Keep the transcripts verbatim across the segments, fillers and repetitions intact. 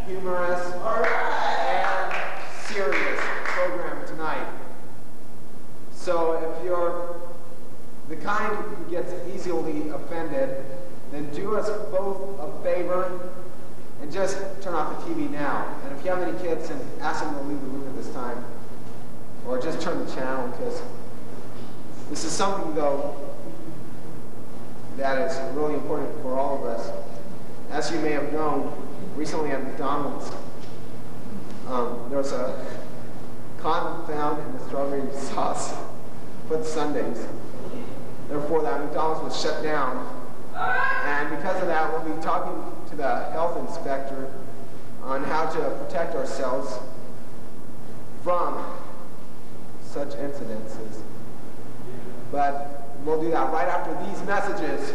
humorous, and serious program tonight. So if you're the kind who gets easily offended, then do us both a favor and just turn off the T V now. And if you have any kids, then ask them to leave the room at this time. Or just turn the channel, because this is something, though, that is really important for all of us. As you may have known, recently at McDonald's, um, there was a condom found in the strawberry sauce for the sundaes. Therefore, that McDonald's was shut down. And because of that, we'll be talking to the health inspector on how to protect ourselves from such incidences. But we'll do that right after these messages.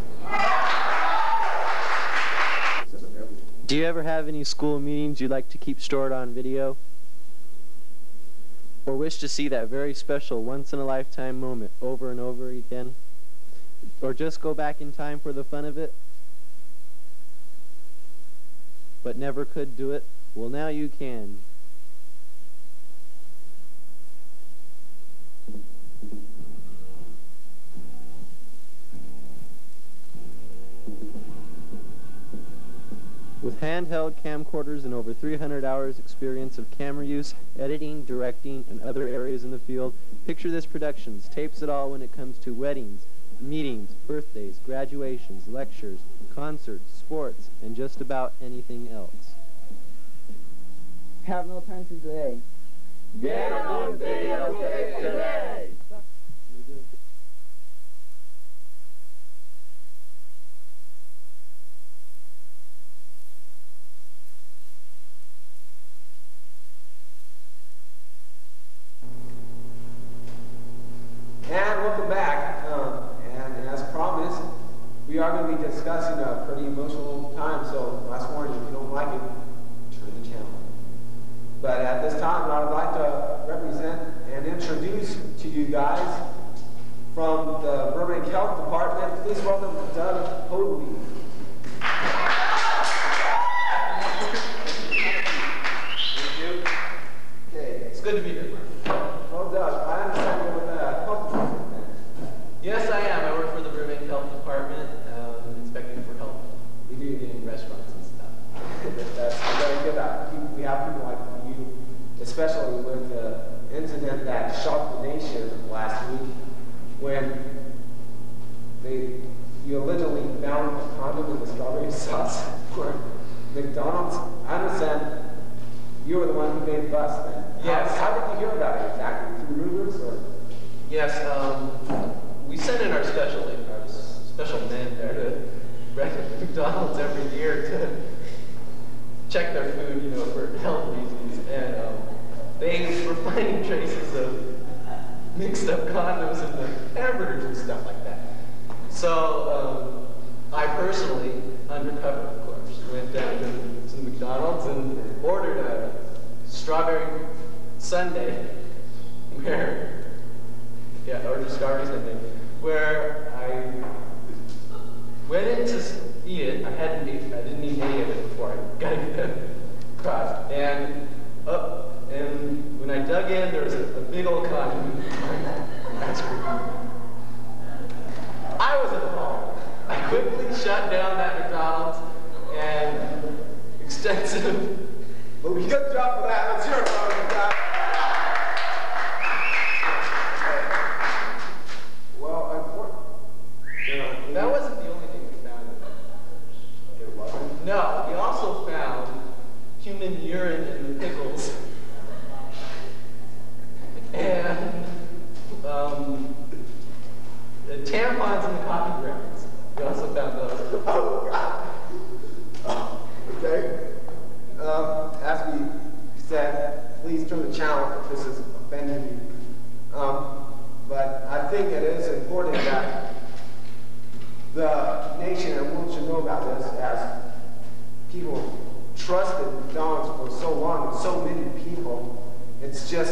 Do you ever have any school meetings you'd like to keep stored on video? Or wish to see that very special once-in-a-lifetime moment over and over again? Or just go back in time for the fun of it? But never could do it? Well, now you can. With handheld camcorders and over three hundred hours experience of camera use, editing, directing, and other areas in the field, Picture This Productions tapes it all when it comes to weddings, meetings, birthdays, graduations, lectures, concerts, sports, and just about anything else. Have no time to delay. Get on videotape today! And welcome back. Um, and as promised, we are going to be discussing a pretty emotional time, so last warning, if you don't like it, turn the channel. But at this time, I would like to represent and introduce to you guys from the Burbank Health Department, please welcome Doug Hoadley. Thank you. Okay, it's good to be here. Well, Doug, I understand you're with the health department. Yes, I am. I work for the Burbank Health Department, um, inspecting for health in restaurants and stuff. That's very good. That we have people like you, especially with the incident that shocked the nation last week, when they you allegedly found a condom in the strawberry sauce for McDonald's. I understand you were the one who made the bus then. Yes. How, how did you hear about it exactly? Through rumors or? Yes, um, we send in our special, our special men there to record McDonald's every year to check their food, you know, for health reasons, and um, they were finding traces of mixed up condoms in the hamburgers and stuff like that. So um, I personally, undercover of course, went down to some McDonald's and ordered a strawberry sundae, where, yeah, ordered strawberry sundae, where I went in to eat it. I hadn't eaten, I didn't eat any of it before I got it across. And up, and when I dug in, there was a, a big old condom in my ice cream. I was appalled. I quickly shut down that McDonald's and extensive. Well, good job for that. Let's hear it, Robert. Well, unfortunately, that wasn't the only thing we found. It wasn't? No, we also found human urine in the pickles. And um, the tampons in the coffee grounds. We also found those. Oh, God. Oh, okay. Um, as we said, please turn the channel if this is offending you. Um, but I think it is important that the nation and world should know about this, as people trusted McDonald's for so long and so many people. It's just,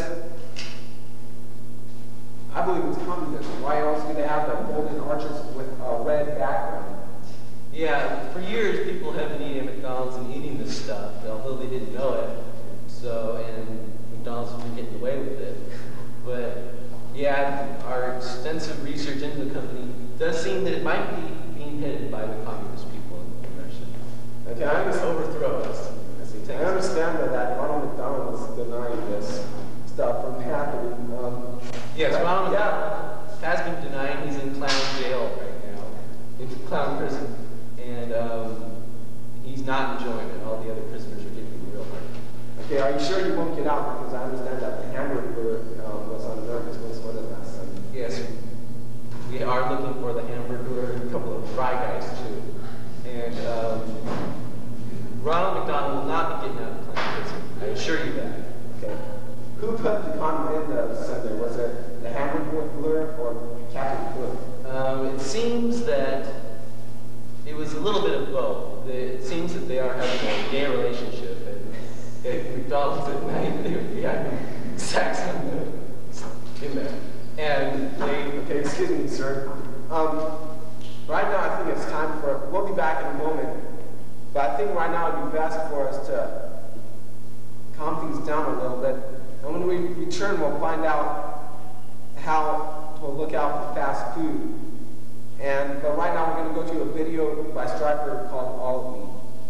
I believe it's communism. Why else do they have the golden arches with a red background? Yeah, for years people have been eating at McDonald's and eating this stuff, although they didn't know it. So, and McDonald's has been getting away with it. But yeah, our extensive research into the company does seem that it might be being headed by the communist people in Russia. Okay, I To understand. overthrow us. I understand that, that Ronald McDonald is denying this stuff from happening. Um, Yes, but- Ronald yeah. has been denying. He's in clown jail right now, in clown prison, and um, he's not enjoying it. All the other prisoners are giving him real hard. Okay, are you sure you won't get out? Because I understand that the hamburger um, was on America's Most Wanted last time. Yes, we are looking for the hamburger and a couple of fry guys too. And um, Ronald McDonald will not be getting out of clown prison. I assure you that. Okay. Who put the condom in the Sunday? Was it the hamburger or Captain Cook? Um, it seems that it was a little bit of both. The- It seems that they are having a gay relationship, and at McDonald's at night they would be having sex on the, in there. And they, Okay, excuse me, sir. Um, right now, I think it's time for. We'll be back in a moment, but I think right now it'd be best for us to calm things down a little bit. And when we return, we'll find out how to look out for fast food. And but right now, we're going to go to a video by Striper called "All of Me."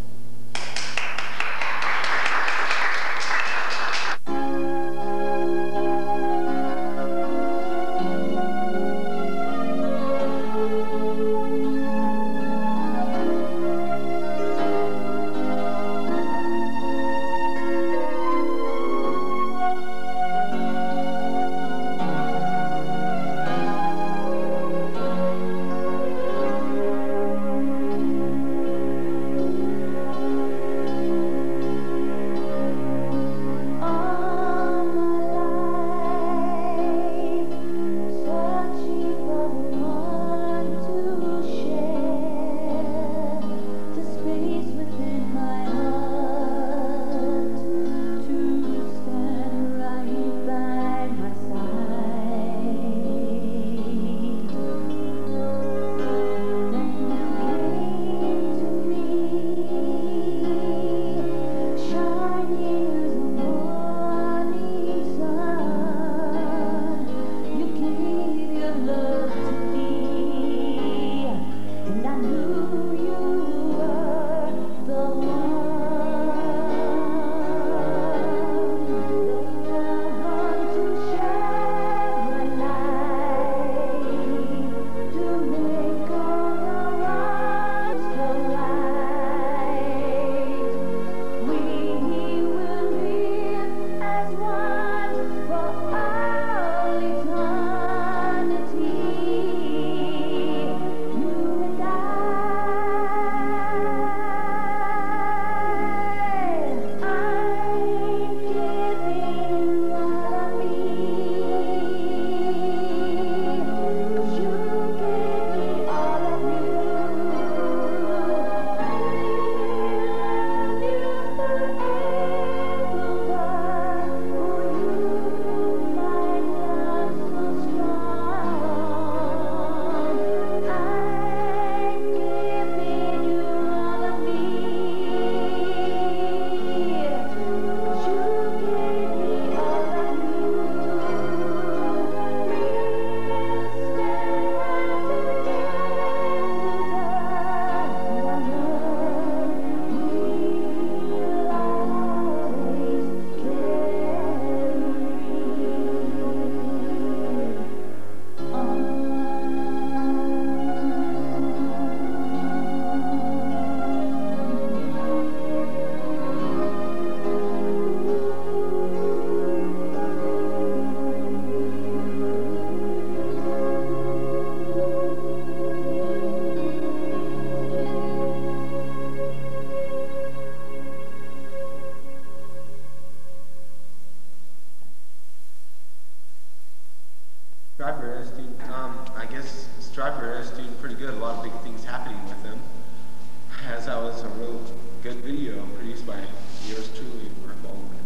Striper is doing, um, I guess Striper is doing pretty good. A lot of big things happening with him. As that was a real good video produced by yours truly, Mark Baldwin.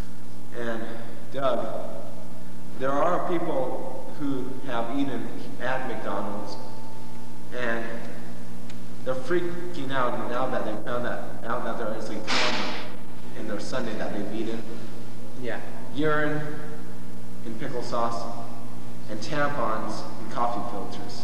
And Doug, there are people who have eaten at McDonald's, and their freaking out now that they found that out that there is a comma in their sundae that they've eaten. Yeah. Urine in pickle sauce, and tampons in coffee filters.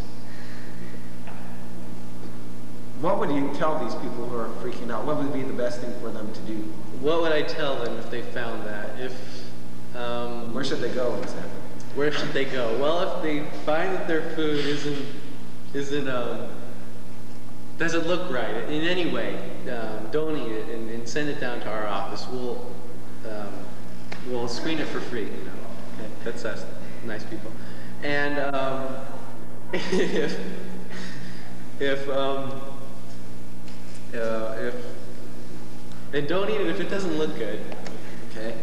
What would you tell these people who are freaking out? What would be the best thing for them to do? What would I tell them if they found that? If um, Where should they go exactly? Where should they go? Well, if they find that their food isn't isn't um, doesn't look right in any way, um, don't eat it and, and send it down to our office. We'll um, we'll screen it for free. You know, okay, that's us, nice people. And um, if if um, uh, if and don't eat it if it doesn't look good. Okay.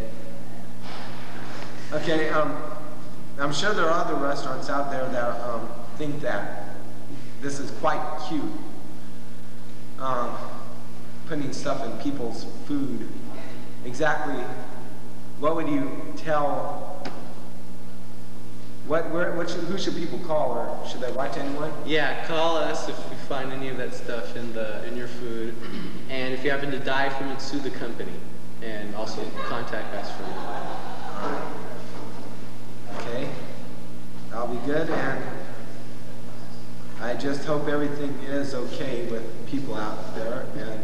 Okay. Um, I'm sure there are other restaurants out there that um, think that this is quite cute. Um, putting stuff in people's food. Exactly. What would you tell? What? Where? What should, who should people call, or should they write to anyone? Yeah, call us if you find any of that stuff in the in your food, and if you happen to die from it, sue the company, and also contact us for it. All right. Okay. That'll be good, and I just hope everything is okay with people out there, and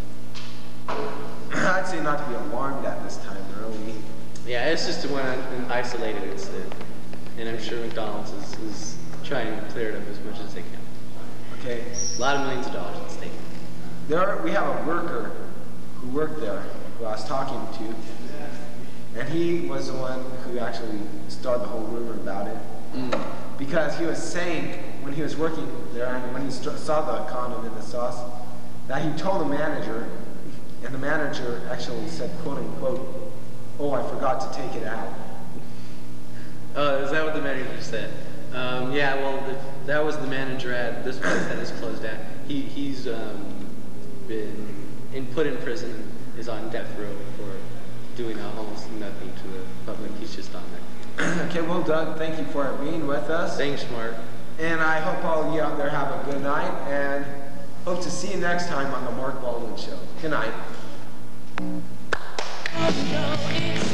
I'd say not to be alarmed at this time early. Yeah, it's just one an isolated incident, and I'm sure McDonald's is, is trying to clear it up as much as they can. Okay. A lot of millions of dollars at stake. There, are, we have a worker who worked there, who I was talking to, and he was the one who actually started the whole rumor about it, Mm. because he was saying when he was working there and when he st saw the condom in the sauce, that he told the manager, and the manager actually said, quote unquote, "Oh, I forgot to take it out." Oh, is that what the manager said? Um, yeah, well, the, that was the manager at this place that is closed at. He, he's um, been in, put in prison and is on death row for doing almost nothing to the public. He's just on there. Okay, well, Doug, thank you for being with us. Thanks, Mark. And I hope all of you out there have a good night, and hope to see you next time on the Mark Baldwin Show. Good night.